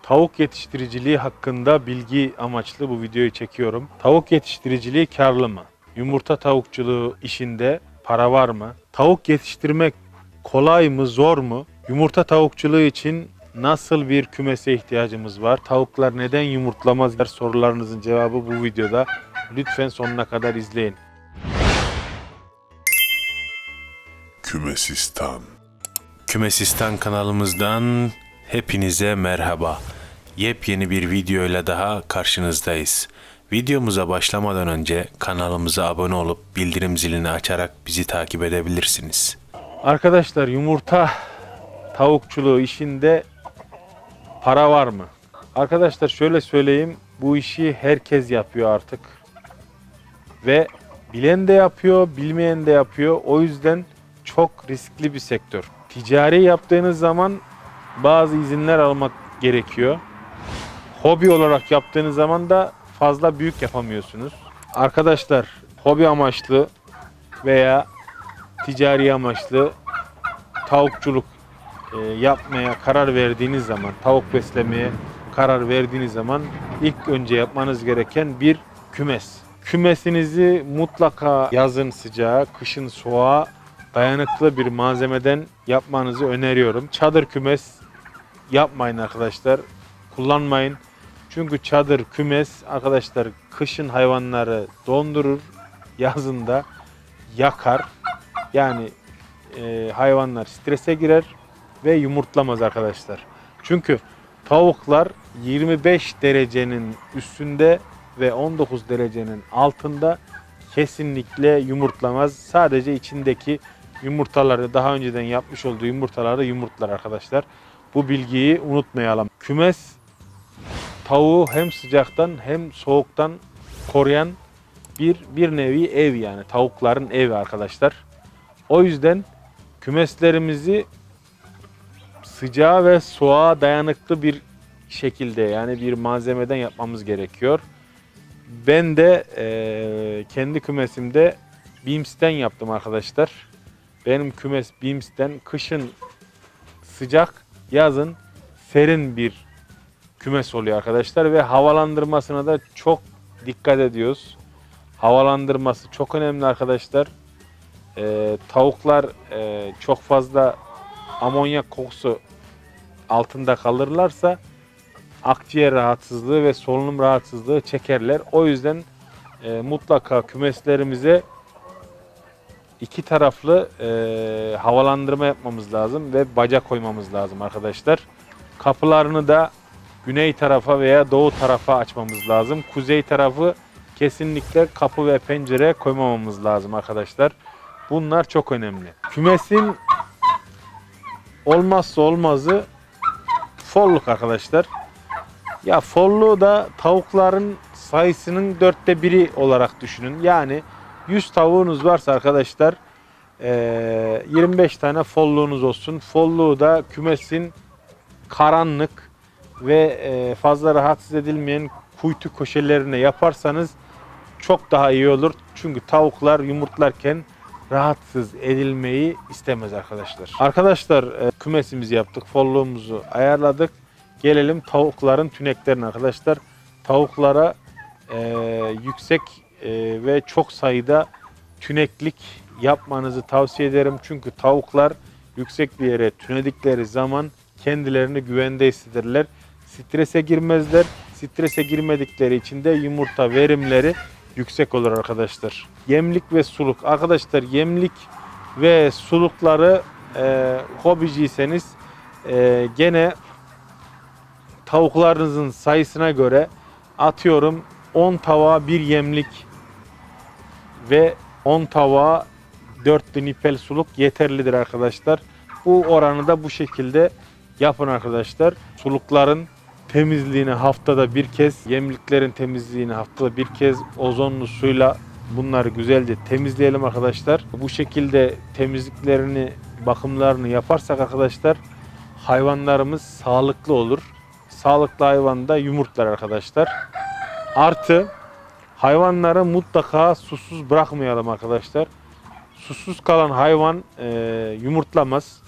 Tavuk yetiştiriciliği hakkında bilgi amaçlı bu videoyu çekiyorum. Tavuk yetiştiriciliği karlı mı? Yumurta tavukçuluğu işinde para var mı? Tavuk yetiştirmek kolay mı, zor mu? Yumurta tavukçuluğu için nasıl bir kümese ihtiyacımız var? Tavuklar neden yumurtlamaz? Sorularınızın cevabı bu videoda. Lütfen sonuna kadar izleyin. Kümesistan kanalımızdan hepinize merhaba. Yepyeni bir videoyla daha karşınızdayız. Videomuza başlamadan önce kanalımıza abone olup bildirim zilini açarak bizi takip edebilirsiniz. Arkadaşlar, yumurta tavukçuluğu işinde para var mı? Arkadaşlar şöyle söyleyeyim, bu işi herkes yapıyor artık. Ve bilen de yapıyor, bilmeyen de yapıyor. O yüzden çok riskli bir sektör. Ticari yaptığınız zaman bazı izinler almak gerekiyor. Hobi olarak yaptığınız zaman da fazla büyük yapamıyorsunuz. Arkadaşlar, hobi amaçlı veya ticari amaçlı tavukçuluk yapmaya karar verdiğiniz zaman, tavuk beslemeye karar verdiğiniz zaman ilk önce yapmanız gereken bir kümes. Kümesinizi mutlaka yazın sıcağı, kışın soğuğa dayanıklı bir malzemeden yapmanızı öneriyorum. Çadır kümes yapmayın arkadaşlar. Kullanmayın. Çünkü çadır kümes arkadaşlar kışın hayvanları dondurur, yazın da yakar. Yani hayvanlar strese girer ve yumurtlamaz arkadaşlar. Çünkü tavuklar 25 derecenin üstünde ve 19 derecenin altında kesinlikle yumurtlamaz. Sadece içindeki yumurtaları, daha önceden yapmış olduğu yumurtaları yumurtlar arkadaşlar. Bu bilgiyi unutmayalım. Kümes tavuğu hem sıcaktan hem soğuktan koruyan bir nevi ev, yani tavukların evi arkadaşlar. O yüzden kümeslerimizi sıcağa ve soğuğa dayanıklı bir şekilde, yani bir malzemeden yapmamız gerekiyor. Ben de kendi kümesimde Beams'ten yaptım arkadaşlar. Benim kümes Beams'ten, kışın sıcak, yazın serin bir kümes oluyor arkadaşlar ve havalandırmasına da çok dikkat ediyoruz. Havalandırması çok önemli arkadaşlar. Tavuklar çok fazla amonyak kokusu altında kalırlarsa akciğer rahatsızlığı ve solunum rahatsızlığı çekerler. O yüzden mutlaka kümeslerimize iki taraflı havalandırma yapmamız lazım ve baca koymamız lazım arkadaşlar. Kapılarını da güney tarafa veya doğu tarafa açmamız lazım. Kuzey tarafı kesinlikle kapı ve pencere koymamamız lazım arkadaşlar. Bunlar çok önemli. Kümesin olmazsa olmazı folluk arkadaşlar. Ya folluğu da tavukların sayısının 1/4 olarak düşünün. Yani 100 tavuğunuz varsa arkadaşlar 25 tane folluğunuz olsun. Folluğu da kümesin karanlık ve fazla rahatsız edilmeyen kuytu köşelerine yaparsanız çok daha iyi olur. Çünkü tavuklar yumurtlarken rahatsız edilmeyi istemez arkadaşlar. Arkadaşlar, kümesimizi yaptık, folluğumuzu ayarladık. Gelelim tavukların tüneklerine arkadaşlar. Tavuklara yüksek ve çok sayıda tüneklik yapmanızı tavsiye ederim. Çünkü tavuklar yüksek bir yere tünedikleri zaman kendilerini güvende hissederler. Strese girmezler. Strese girmedikleri için de yumurta verimleri yüksek olur arkadaşlar. Yemlik ve suluk. Arkadaşlar, yemlik ve sulukları hobiciyseniz gene tavuklarınızın sayısına göre atıyorum 10 tavuğa bir yemlik ve 10 tavuğa 4'lü nipel suluk yeterlidir arkadaşlar. Bu oranı da bu şekilde yapın arkadaşlar. Sulukların temizliğini haftada bir kez, yemliklerin temizliğini haftada bir kez ozonlu suyla bunları güzelce temizleyelim arkadaşlar. Bu şekilde temizliklerini, bakımlarını yaparsak arkadaşlar hayvanlarımız sağlıklı olur. Sağlıklı hayvan da yumurtlar arkadaşlar. Artı hayvanları mutlaka susuz bırakmayalım arkadaşlar. Susuz kalan hayvan yumurtlamaz.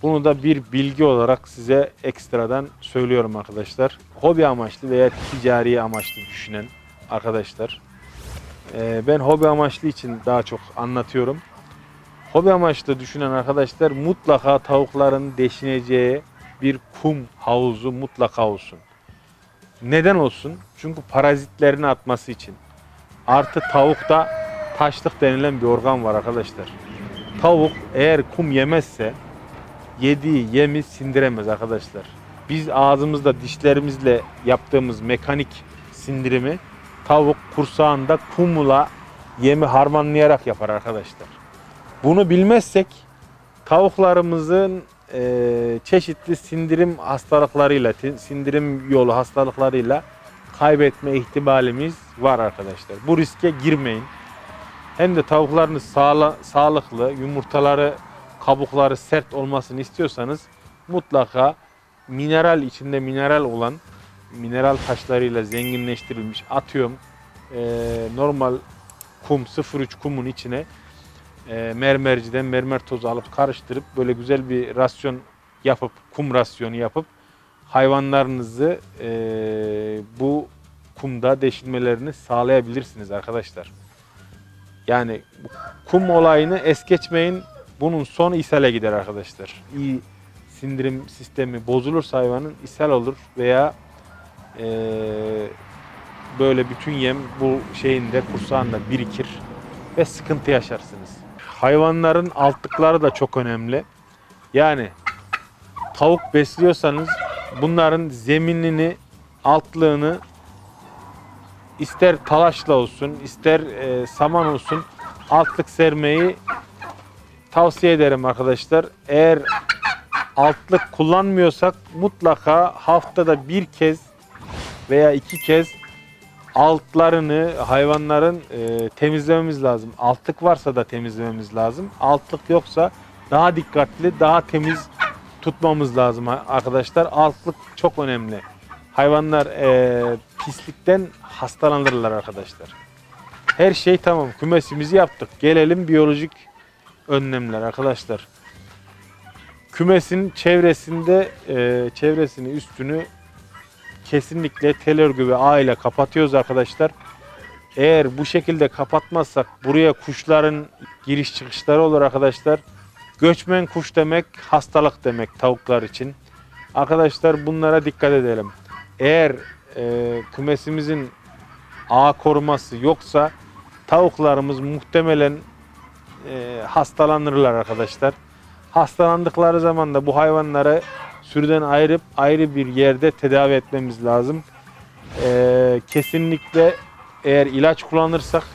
Bunu da bir bilgi olarak size ekstradan söylüyorum arkadaşlar. Hobi amaçlı veya ticari amaçlı düşünen arkadaşlar. Ben hobi amaçlı için daha çok anlatıyorum. Hobi amaçlı düşünen arkadaşlar mutlaka tavukların deşineceği bir kum havuzu mutlaka olsun. Neden olsun? Çünkü parazitlerini atması için. Artı tavukta taşlık denilen bir organ var arkadaşlar. Tavuk eğer kum yemezse yediği yemi sindiremez arkadaşlar. Biz ağzımızda dişlerimizle yaptığımız mekanik sindirimi tavuk kursağında kumla yemi harmanlayarak yapar arkadaşlar. Bunu bilmezsek tavuklarımızın çeşitli sindirim hastalıklarıyla, sindirim yolu hastalıklarıyla kaybetme ihtimalimiz var arkadaşlar. Bu riske girmeyin. Hem de tavuklarınız sağlıklı, yumurtaları, kabukları sert olmasını istiyorsanız mutlaka mineral, içinde mineral olan, mineral taşlarıyla zenginleştirilmiş, atıyorum normal kum, 0,3 kumun içine mermerciden mermer tozu alıp karıştırıp böyle güzel bir rasyon yapıp, kum rasyonu yapıp hayvanlarınızı bu kumda deşilmelerini sağlayabilirsiniz arkadaşlar. Yani kum olayını es geçmeyin. Bunun sonu ishale gider arkadaşlar. İyi sindirim sistemi bozulursa hayvanın ishal olur veya böyle bütün yem bu şeyinde, kursağında birikir ve sıkıntı yaşarsınız. Hayvanların altlıkları da çok önemli. Yani tavuk besliyorsanız bunların zeminini, altlığını ister talaşla olsun, ister saman olsun altlık sermeyi tavsiye ederim arkadaşlar. Eğer altlık kullanmıyorsak mutlaka haftada bir kez veya 2 kez altlarını hayvanların temizlememiz lazım. Altlık varsa da temizlememiz lazım. Altlık yoksa daha dikkatli, daha temiz tutmamız lazım arkadaşlar. Altlık çok önemli. Hayvanlar pislikten hastalanırlar arkadaşlar. Her şey tamam. Kümesimizi yaptık. Gelelim biyolojik önlemler arkadaşlar. Kümesin çevresinde çevresini, üstünü kesinlikle tel örgü ve ağ ile kapatıyoruz arkadaşlar. Eğer bu şekilde kapatmazsak buraya kuşların giriş çıkışları olur arkadaşlar. Göçmen kuş demek hastalık demek tavuklar için. Arkadaşlar bunlara dikkat edelim. Eğer kümesimizin ağ koruması yoksa tavuklarımız muhtemelen hastalanırlar arkadaşlar. Hastalandıkları zaman da bu hayvanları sürüden ayırıp ayrı bir yerde tedavi etmemiz lazım. Kesinlikle eğer ilaç kullanırsak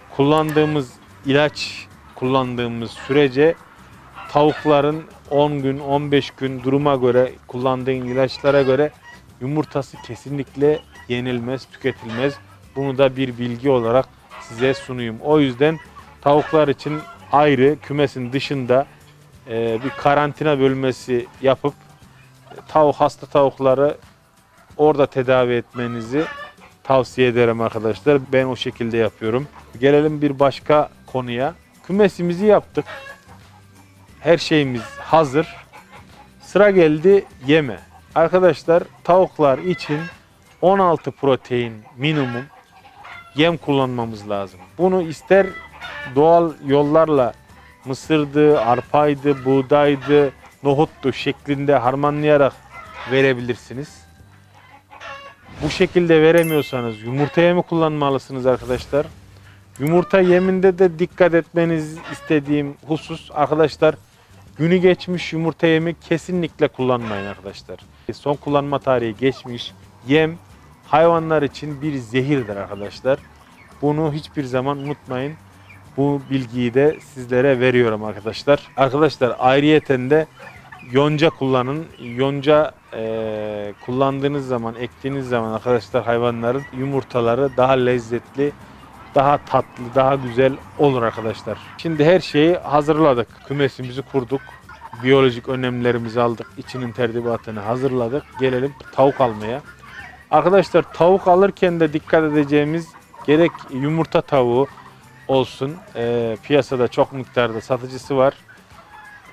kullandığımız sürece tavukların 10 gün 15 gün duruma göre kullandığın ilaçlara göre yumurtası kesinlikle yenilmez, tüketilmez. Bunu da bir bilgi olarak size sunayım. O yüzden tavuklar için ayrı kümesin dışında bir karantina bölmesi yapıp hasta tavukları orada tedavi etmenizi tavsiye ederim arkadaşlar. Ben o şekilde yapıyorum. Gelelim bir başka konuya. Kümesimizi yaptık. Her şeyimiz hazır. Sıra geldi yeme. Arkadaşlar tavuklar için 16 protein minimum yem kullanmamız lazım. Bunu ister doğal yollarla mısırdı, arpaydı, buğdaydı, nohuttu şeklinde harmanlayarak verebilirsiniz. Bu şekilde veremiyorsanız yumurta yemi kullanmalısınız arkadaşlar. Yumurta yeminde de dikkat etmeniz istediğim husus arkadaşlar, günü geçmiş yumurta yemi kesinlikle kullanmayın arkadaşlar. Son kullanma tarihi geçmiş yem hayvanlar için bir zehirdir arkadaşlar. Bunu hiçbir zaman unutmayın. Bu bilgiyi de sizlere veriyorum arkadaşlar. Arkadaşlar ayrıyeten de yonca kullanın. Yonca kullandığınız zaman, ektiğiniz zaman arkadaşlar hayvanların yumurtaları daha lezzetli, daha tatlı, daha güzel olur arkadaşlar. Şimdi her şeyi hazırladık. Kümesimizi kurduk. Biyolojik önlemlerimizi aldık. İçinin tertibatını hazırladık. Gelelim tavuk almaya. Arkadaşlar tavuk alırken de dikkat edeceğimiz gerek yumurta tavuğu olsun. Piyasada çok miktarda satıcısı var.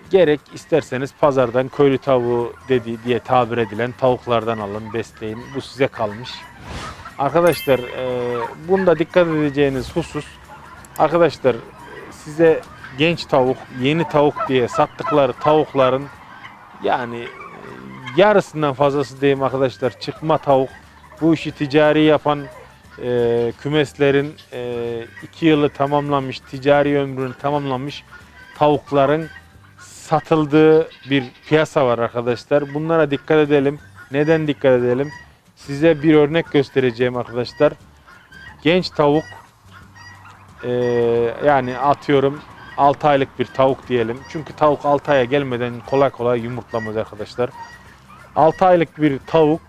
Gerek isterseniz pazardan köylü tavuğu diye tabir edilen tavuklardan alın, besleyin. Bu size kalmış. Arkadaşlar bunda dikkat edeceğiniz husus, arkadaşlar size genç tavuk, yeni tavuk diye sattıkları tavukların yani yarısından fazlası diyeyim arkadaşlar çıkma tavuk. Bu işi ticari yapan kümeslerin 2 yılı tamamlanmış, ticari ömrünü tamamlanmış tavukların satıldığı bir piyasa var arkadaşlar. Bunlara dikkat edelim. Neden dikkat edelim? Size bir örnek göstereceğim arkadaşlar. Genç tavuk yani atıyorum 6 aylık bir tavuk diyelim. Çünkü tavuk 6 aya gelmeden kolay kolay yumurtlamaz arkadaşlar. 6 aylık bir tavuk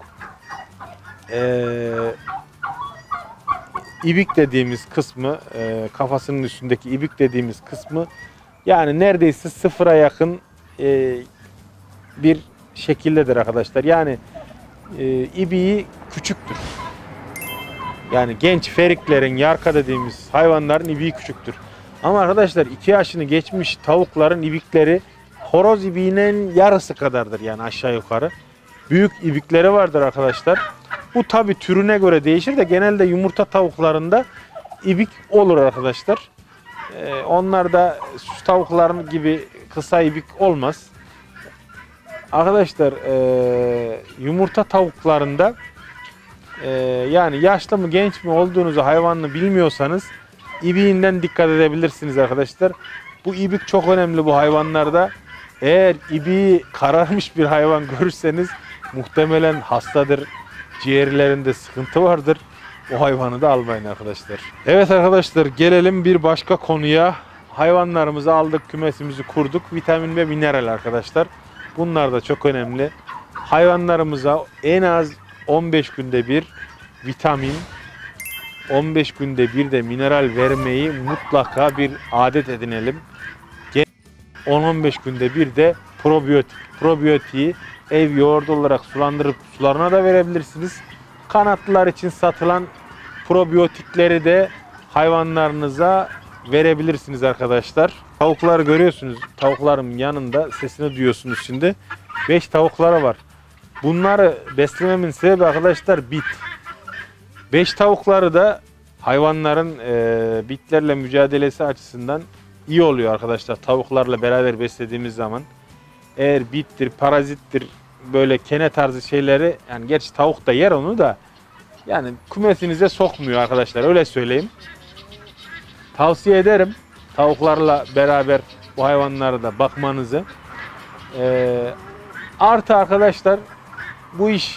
ibik dediğimiz kısmı, kafasının üstündeki ibik dediğimiz kısmı yani neredeyse sıfıra yakın bir şekildedir arkadaşlar. Yani ibiği küçüktür. Yani genç feriklerin, yarka dediğimiz hayvanların ibiği küçüktür. Ama arkadaşlar 2 yaşını geçmiş tavukların ibikleri horoz ibiğinin yarısı kadardır yani aşağı yukarı. Büyük ibikleri vardır arkadaşlar. Bu tabi türüne göre değişir de genelde yumurta tavuklarında ibik olur arkadaşlar. Onlar da süs tavukların gibi kısa ibik olmaz. Arkadaşlar yumurta tavuklarında yani yaşlı mı genç mi olduğunuzu hayvanını bilmiyorsanız ibiğinden dikkat edebilirsiniz arkadaşlar. Bu ibik çok önemli bu hayvanlarda. Eğer ibiği kararmış bir hayvan görürseniz muhtemelen hastadır. Ciğerlerinde sıkıntı vardır. O hayvanı da almayın arkadaşlar. Evet arkadaşlar gelelim bir başka konuya. Hayvanlarımızı aldık, kümesimizi kurduk. Vitamin ve mineral arkadaşlar. Bunlar da çok önemli. Hayvanlarımıza en az 15 günde bir vitamin, 15 günde bir de mineral vermeyi mutlaka bir adet edinelim. 10-15 günde bir de probiyotiği ev yoğurdu olarak sulandırıp sularına da verebilirsiniz. Kanatlılar için satılan probiyotikleri de hayvanlarınıza verebilirsiniz arkadaşlar. Tavukları görüyorsunuz. Tavukların yanında sesini duyuyorsunuz şimdi. 5 tavukları var. Bunları beslememin sebebi arkadaşlar bit. 5 tavukları da hayvanların bitlerle mücadelesi açısından iyi oluyor arkadaşlar. Tavuklarla beraber beslediğimiz zaman. Eğer bittir, parazittir, böyle kene tarzı şeyleri, yani gerçi tavuk da yer onu da, yani kümesinize sokmuyor arkadaşlar, öyle söyleyeyim. Tavsiye ederim tavuklarla beraber bu hayvanlara da bakmanızı. Artı arkadaşlar bu iş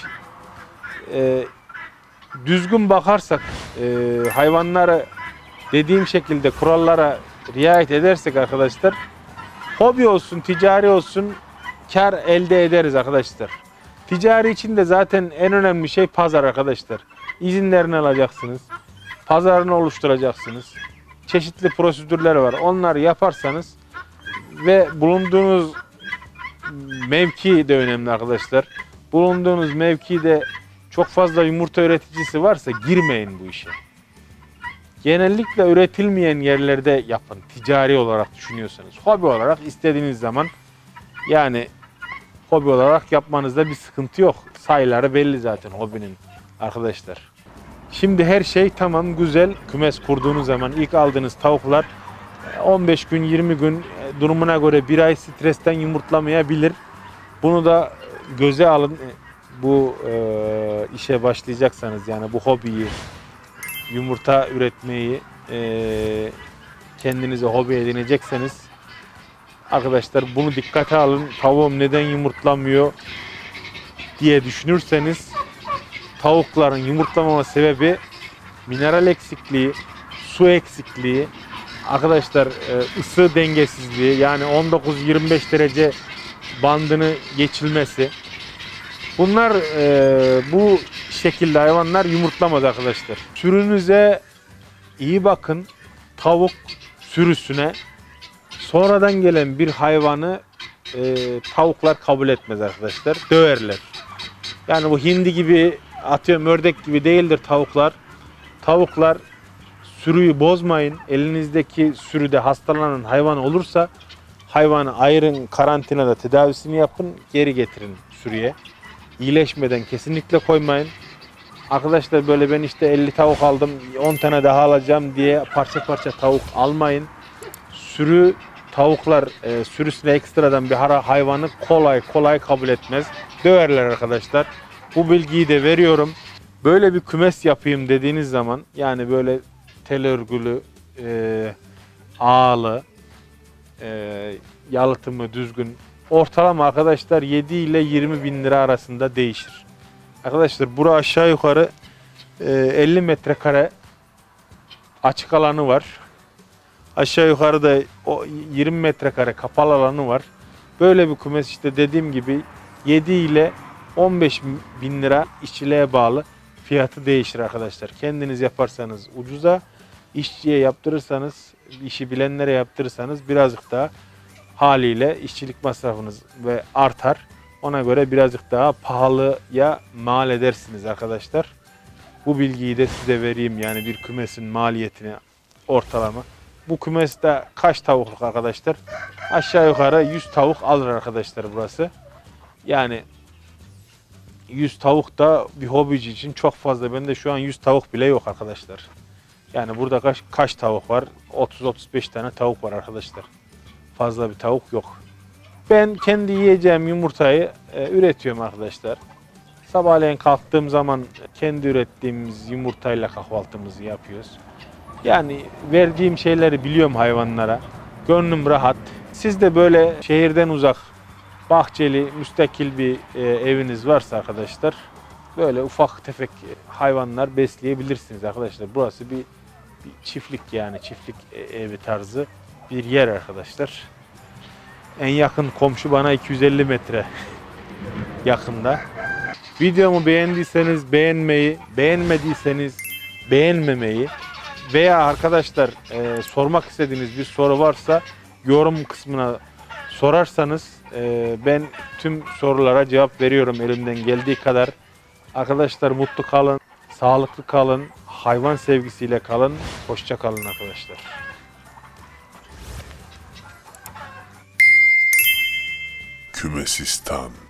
düzgün bakarsak, hayvanları dediğim şekilde kurallara riayet edersek arkadaşlar, hobi olsun, ticari olsun kar elde ederiz arkadaşlar. Ticari için de zaten en önemli şey pazar arkadaşlar. İzinlerini alacaksınız. Pazarını oluşturacaksınız. Çeşitli prosedürler var. Onları yaparsanız ve bulunduğunuz mevki de önemli arkadaşlar. Bulunduğunuz mevkide çok fazla yumurta üreticisi varsa girmeyin bu işe. Genellikle üretilmeyen yerlerde yapın. Ticari olarak düşünüyorsanız. Hobi olarak istediğiniz zaman, yani hobi olarak yapmanızda bir sıkıntı yok. Sayıları belli zaten hobinin arkadaşlar. Şimdi her şey tamam, güzel. Kümes kurduğunuz zaman ilk aldığınız tavuklar 15 gün 20 gün durumuna göre bir ay stresten yumurtlamayabilir. Bunu da göze alın. Bu işe başlayacaksanız, yani bu hobiyi, yumurta üretmeyi kendinize hobi edinecekseniz arkadaşlar bunu dikkate alın. Tavuğum neden yumurtlamıyor diye düşünürseniz, tavukların yumurtlamama sebebi mineral eksikliği, su eksikliği, arkadaşlar ısı dengesizliği, yani 19-25 derece bandını geçilmesi. Bunlar bu şekilde hayvanlar yumurtlamaz arkadaşlar. Sürünüze iyi bakın. Tavuk sürüsüne sonradan gelen bir hayvanı tavuklar kabul etmez arkadaşlar. Döverler. Yani bu hindi gibi, atıyorum ördek gibi değildir tavuklar. Tavuklar, sürüyü bozmayın. Elinizdeki sürüde hastalanan hayvan olursa Hayvanı ayırın, karantinada tedavisini yapın, geri getirin sürüye. İyileşmeden kesinlikle koymayın. Arkadaşlar böyle ben işte 50 tavuk aldım, 10 tane daha alacağım diye parça parça tavuk almayın. Sürü tavuklar sürüsüne ekstradan bir hayvanı kolay kolay kabul etmez. Döverler arkadaşlar. Bu bilgiyi de veriyorum. Böyle bir kümes yapayım dediğiniz zaman, yani böyle tel örgülü, ağlı, yalıtımı düzgün, ortalama arkadaşlar 7 ile 20 bin lira arasında değişir. Arkadaşlar bura aşağı yukarı 50 metrekare açık alanı var. Aşağı yukarıda 20 metrekare kapalı alanı var. Böyle bir kümes işte dediğim gibi 7 ile 15 bin lira, işçiliğe bağlı fiyatı değişir arkadaşlar. Kendiniz yaparsanız ucuza, işçiye yaptırırsanız, işi bilenlere yaptırırsanız birazcık daha haliyle işçilik masrafınız ve artar. Ona göre birazcık daha pahalıya mal edersiniz arkadaşlar. Bu bilgiyi de size vereyim, yani bir kümesin maliyetini ortalama. Bu kümeste kaç tavukluk arkadaşlar? Aşağı yukarı 100 tavuk alır arkadaşlar burası. Yani 100 tavuk da bir hobici için çok fazla. Bende şu an 100 tavuk bile yok arkadaşlar. Yani burada kaç tavuk var? 30-35 tane tavuk var arkadaşlar. Fazla bir tavuk yok. Ben kendi yiyeceğim yumurtayı üretiyorum arkadaşlar. Sabahleyin kalktığım zaman kendi ürettiğimiz yumurtayla kahvaltımızı yapıyoruz. Yani verdiğim şeyleri biliyorum hayvanlara. Gönlüm rahat. Siz de böyle şehirden uzak, bahçeli, müstakil bir eviniz varsa arkadaşlar, böyle ufak tefek hayvanlar besleyebilirsiniz arkadaşlar. Burası bir çiftlik, yani çiftlik evi tarzı bir yer arkadaşlar. En yakın komşu bana 250 metre yakında. Videomu beğendiyseniz beğenmeyi, beğenmediyseniz beğenmemeyi veya arkadaşlar sormak istediğiniz bir soru varsa yorum kısmına sorarsanız ben tüm sorulara cevap veriyorum elimden geldiği kadar. Arkadaşlar mutlu kalın, sağlıklı kalın, hayvan sevgisiyle kalın, hoşça kalın arkadaşlar. Kümesistan.